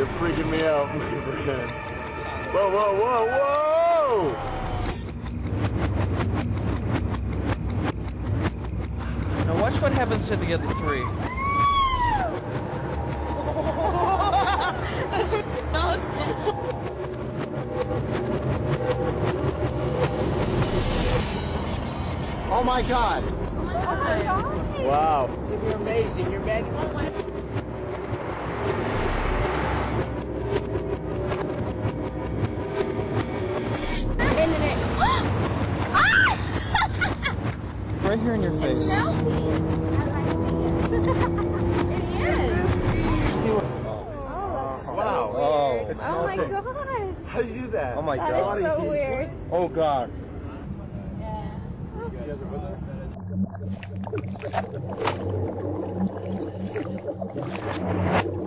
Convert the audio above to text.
You're freaking me out, my friend. Whoa, whoa, whoa, whoa! Now watch what happens to the other three. That's awesome. Oh my God! Oh my God. Wow. You're amazing. You're magnificent. Right here in your face. It is. Wow. Oh, It's Oh my melting. God. How do you do that? oh my That God. is so weird. Oh God. Yeah.